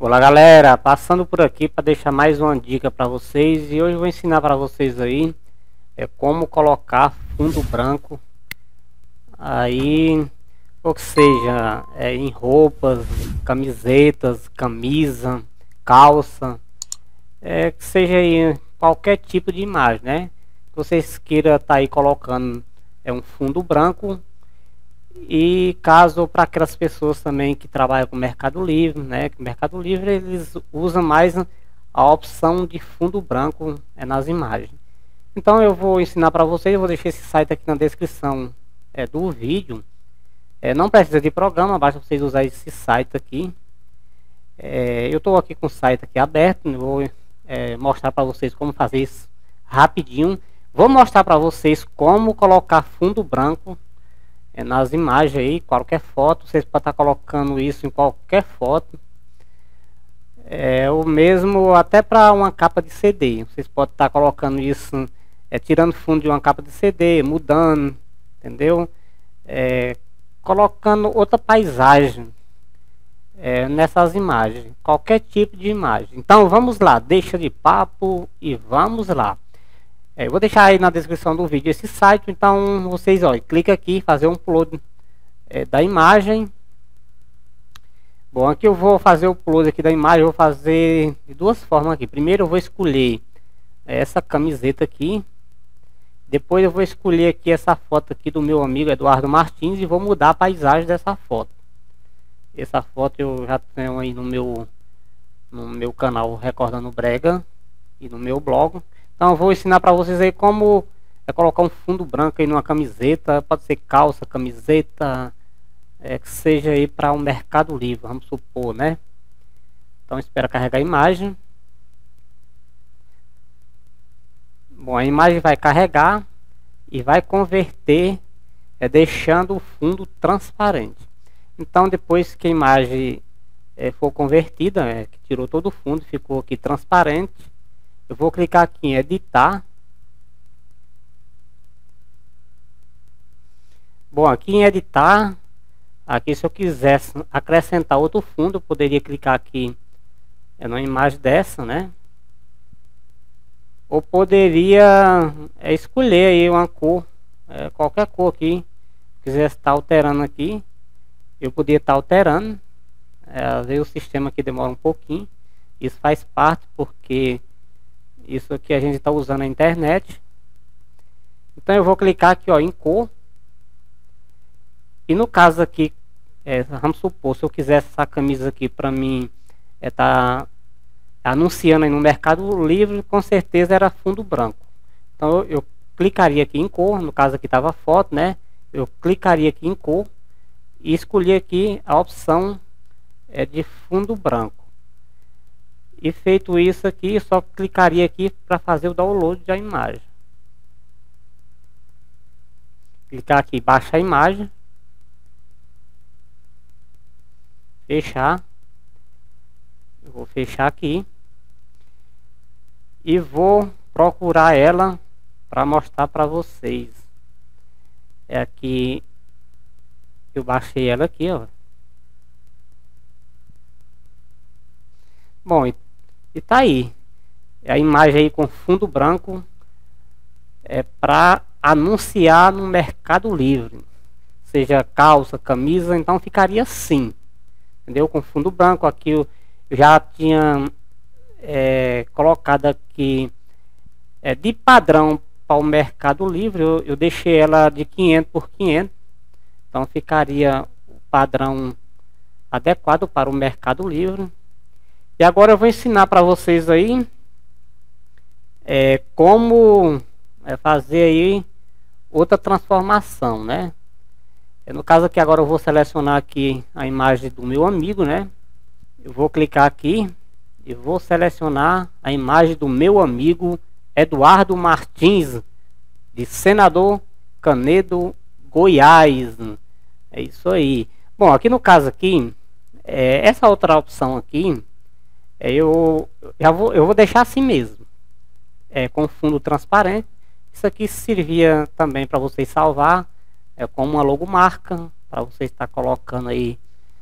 Olá galera, passando por aqui para deixar mais uma dica para vocês, e hoje eu vou ensinar para vocês aí como colocar fundo branco aí, ou seja, em roupas, camisetas, camisa, calça, que seja aí qualquer tipo de imagem, né? Que vocês queiram estar aí colocando um fundo branco. E caso para aquelas pessoas também que trabalham com Mercado Livre, né? Que Mercado Livre eles usam mais a opção de fundo branco nas imagens. Então eu vou ensinar para vocês, eu vou deixar esse site aqui na descrição do vídeo. Não precisa de programa, basta vocês usar esse site aqui. Eu estou aqui com o site aqui aberto, vou mostrar para vocês como fazer isso rapidinho. Vou mostrar para vocês como colocar fundo branco nas imagens aí, qualquer foto, vocês podem estar colocando isso em qualquer foto. O mesmo até para uma capa de CD, vocês podem estar colocando isso, tirando fundo de uma capa de CD, mudando, entendeu? Colocando outra paisagem nessas imagens, qualquer tipo de imagem. Então vamos lá, deixa de papo e vamos lá. Eu vou deixar aí na descrição do vídeo esse site, então vocês clica aqui, fazer um upload da imagem. Bom, aqui eu vou fazer o upload aqui da imagem, eu vou fazer de duas formas aqui. Primeiro eu vou escolher essa camiseta aqui, depois eu vou escolher aqui essa foto aqui do meu amigo Eduardo Martins e vou mudar a paisagem dessa foto. Essa foto eu já tenho aí no meu canal Recordando Brega e no meu blog. Então eu vou ensinar para vocês aí como colocar um fundo branco aí numa camiseta, pode ser calça, camiseta, que seja aí para um Mercado Livre, vamos supor, né? Então espera carregar a imagem. Bom, a imagem vai carregar e vai converter, deixando o fundo transparente. Então depois que a imagem for convertida, que tirou todo o fundo, ficou aqui transparente, eu vou clicar aqui em editar. Bom, aqui em editar, aqui se eu quisesse acrescentar outro fundo, eu poderia clicar aqui numa imagem dessa, né? Ou poderia escolher aí uma cor, qualquer cor aqui. Se quisesse estar alterando aqui, eu poderia estar alterando. Às vezes o sistema aqui demora um pouquinho. Isso faz parte porque isso aqui a gente está usando a internet. Então eu vou clicar aqui em cor. E no caso aqui, vamos supor, se eu quisesse essa camisa aqui para mim tá anunciando aí no Mercado Livre, com certeza era fundo branco. Então eu clicaria aqui em cor, no caso aqui estava foto, né? Eu clicaria aqui em cor e escolhi aqui a opção de fundo branco. E feito isso aqui, só clicaria aqui para fazer o download da imagem. Clicar aqui, baixar a imagem. Fechar. Eu vou fechar aqui. E vou procurar ela para mostrar para vocês. Aqui, eu baixei ela aqui, Bom, e tá aí a imagem aí com fundo branco para anunciar no Mercado Livre, seja calça, camisa, então ficaria assim, entendeu? Com fundo branco. Aqui eu já tinha colocado aqui de padrão para o Mercado Livre, eu deixei ela de 500 por 500, então ficaria o padrão adequado para o Mercado Livre. E agora eu vou ensinar para vocês aí como fazer aí outra transformação, né? No caso aqui agora eu vou selecionar aqui a imagem do meu amigo, né? Eu vou clicar aqui e vou selecionar a imagem do meu amigo Eduardo Martins, de Senador Canedo, Goiás. É isso aí. Bom, aqui no caso aqui, essa outra opção aqui, eu vou deixar assim mesmo, com fundo transparente. Isso aqui servia também para vocês salvar como uma logomarca, para você estar colocando aí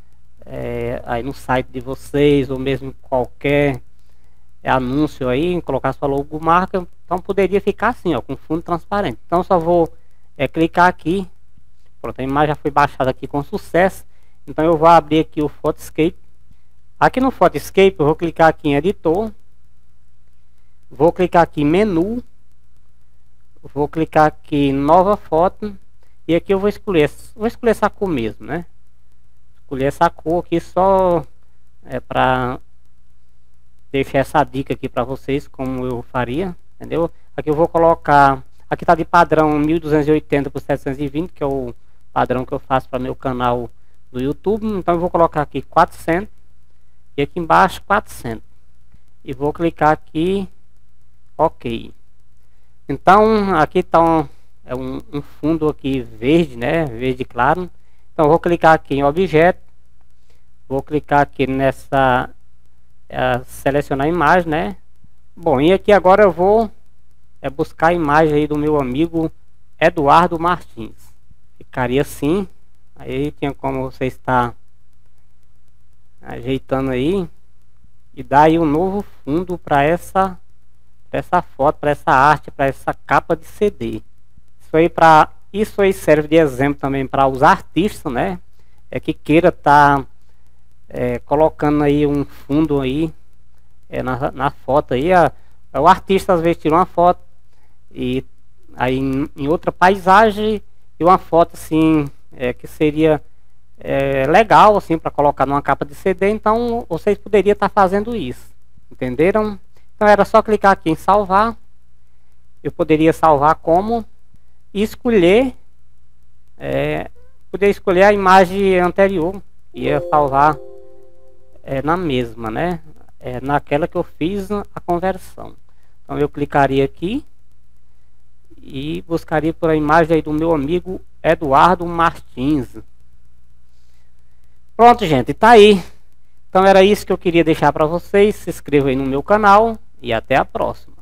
aí no site de vocês, ou mesmo qualquer anúncio aí, colocar sua logomarca, então poderia ficar assim, ó, com fundo transparente. Então só vou clicar aqui, pronto, a imagem já foi baixada aqui com sucesso. Então eu vou abrir aqui o Photoscape. Aqui no Photoscape eu vou clicar aqui em editor, vou clicar aqui em menu, vou clicar aqui em nova foto, e aqui eu vou escolher essa cor mesmo, né? Escolher essa cor aqui só para deixar essa dica aqui para vocês como eu faria, entendeu? Aqui eu vou colocar, aqui tá de padrão 1280 por 720, que é o padrão que eu faço para meu canal do YouTube. Então eu vou colocar aqui 400 e aqui embaixo 400 e vou clicar aqui OK. Então aqui está um fundo aqui verde, né, verde claro. Então eu vou clicar aqui em objeto, vou clicar aqui nessa selecionar a imagem, né. Bom, e aqui agora eu vou buscar a imagem aí do meu amigo Eduardo Martins. Ficaria assim. Aí tinha como você estar ajeitando aí e dar aí um novo fundo para essa foto, para essa arte, para essa capa de CD. Isso aí serve de exemplo também para os artistas, né? Que queira estar colocando aí um fundo aí na foto aí. O artista às vezes tira uma foto e aí em outra paisagem e uma foto assim que seria legal assim para colocar numa capa de CD. Então vocês poderiam estar fazendo isso, entenderam? Então era só clicar aqui em salvar. Eu poderia salvar como e escolher poder escolher a imagem anterior, ia salvar na mesma, né, naquela que eu fiz a conversão. Então eu clicaria aqui e buscaria por a imagem aí do meu amigo Eduardo Martins. Pronto, gente, tá aí. Então era isso que eu queria deixar para vocês. Se inscreva aí no meu canal e até a próxima.